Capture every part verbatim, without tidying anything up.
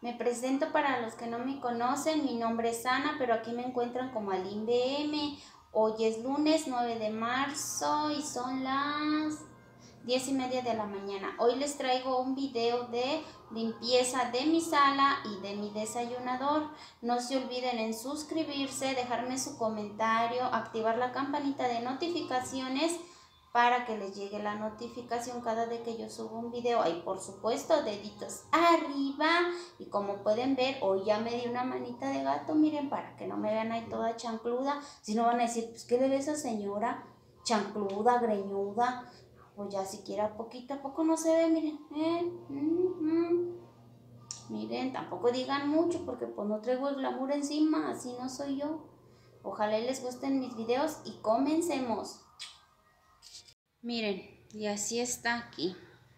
Me presento para los que no me conocen, mi nombre es Ana, pero aquí me encuentran como Aline B M. Hoy es lunes nueve de marzo y son las diez y media de la mañana. Hoy les traigo un video de limpieza de mi sala y de mi desayunador. No se olviden en suscribirse, dejarme su comentario, activar la campanita de notificaciones para que les llegue la notificación cada vez que yo subo un video. Y por supuesto, deditos arriba. Y como pueden ver, hoy ya me di una manita de gato, miren, para que no me vean ahí toda chancluda. Si no van a decir, pues, ¿qué le ve a esa señora? Chancluda, greñuda. Pues ya siquiera poquito a poco no se ve, miren. ¿Eh? Mm-hmm. Miren, tampoco digan mucho porque pues no traigo el glamour encima, así no soy yo. Ojalá les gusten mis videos y comencemos. Miren, y así está aquí.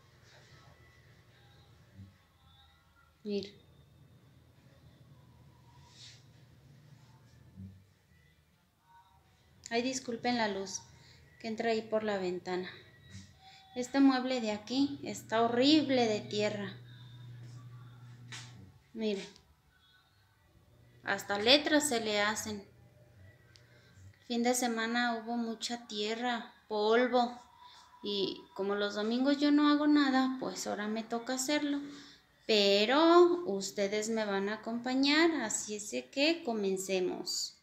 Miren. Ay, disculpen la luz que entra ahí por la ventana. Este mueble de aquí está horrible de tierra. Miren. Hasta letras se le hacen. El fin de semana hubo mucha tierra, polvo. Y como los domingos yo no hago nada, pues ahora me toca hacerlo. Pero ustedes me van a acompañar, así es que comencemos.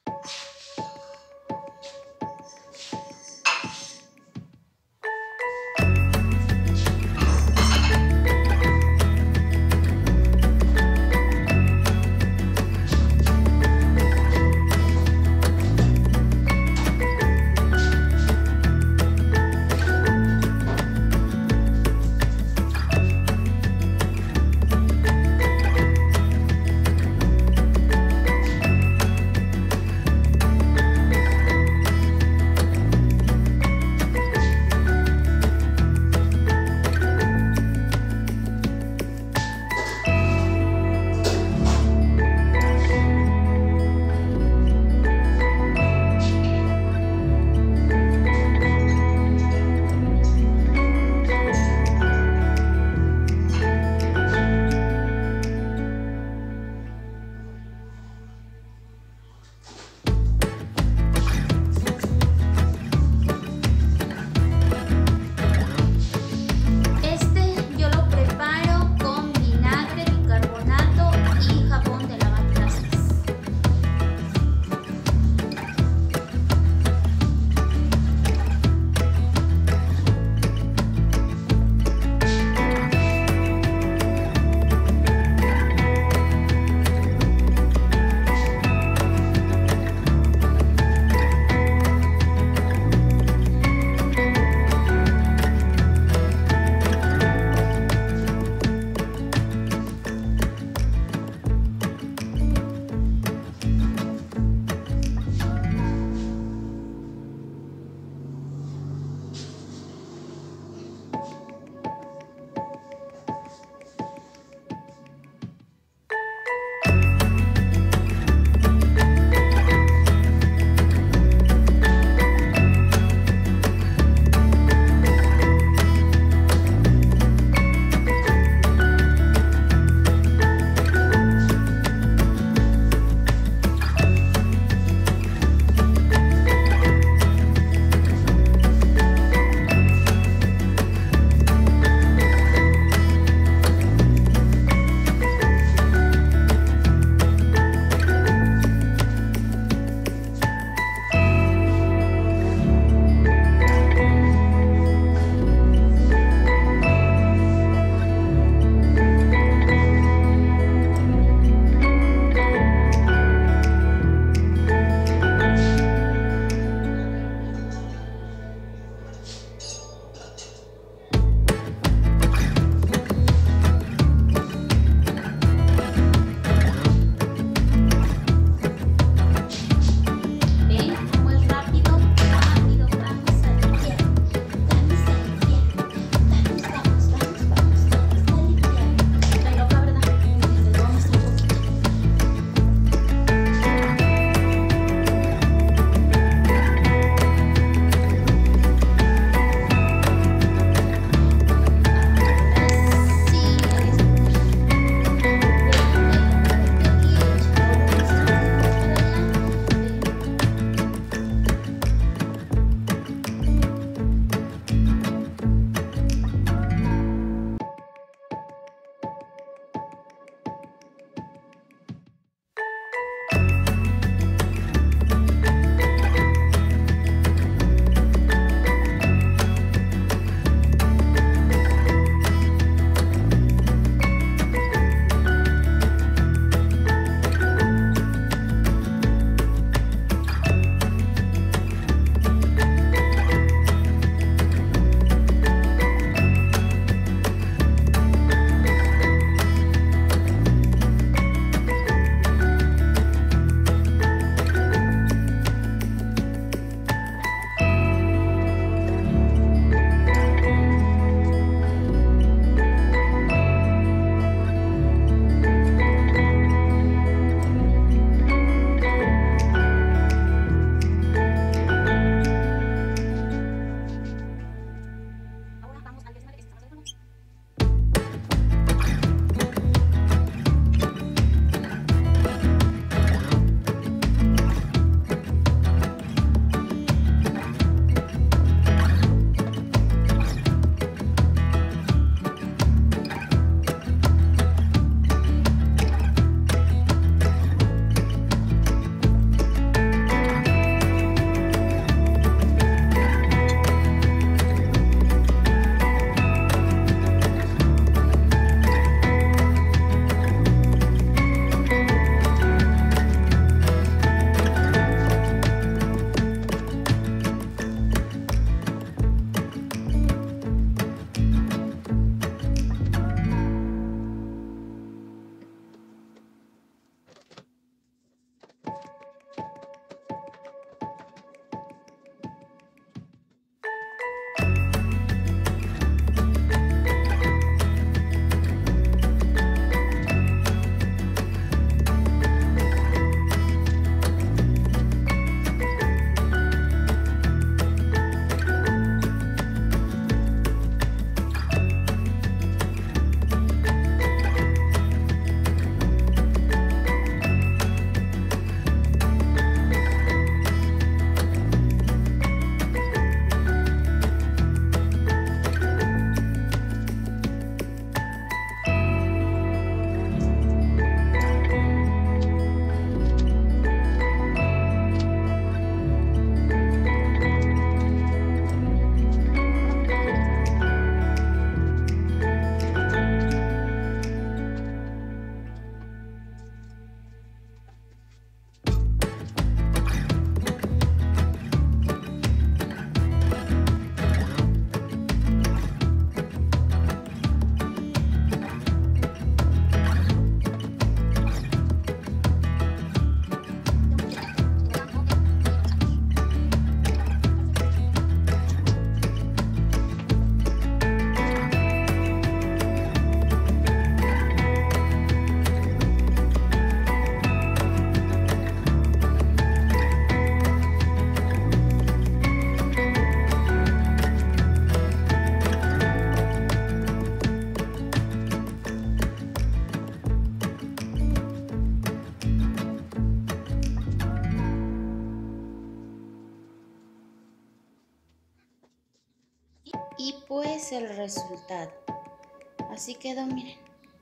y pues el resultado. Así quedó, miren.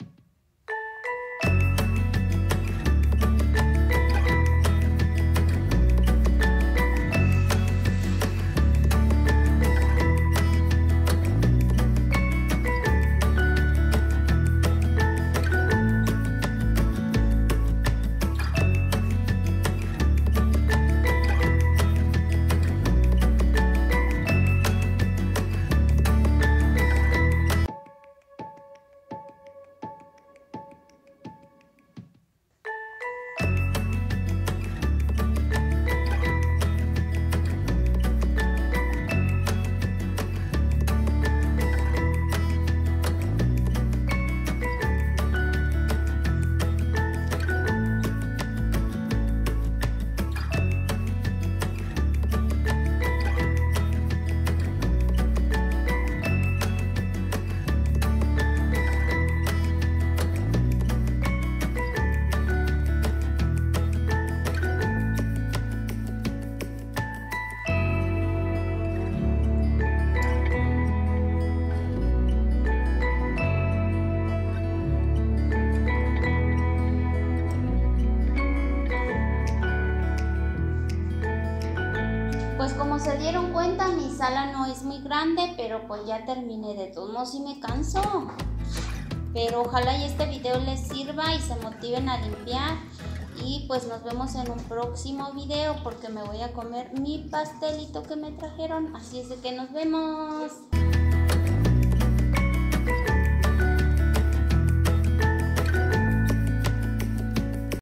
Pues como se dieron cuenta, mi sala no es muy grande, pero pues ya terminé. De todos modos sí me canso. Pero ojalá y este video les sirva y se motiven a limpiar. Y pues nos vemos en un próximo video porque me voy a comer mi pastelito que me trajeron. Así es de que nos vemos.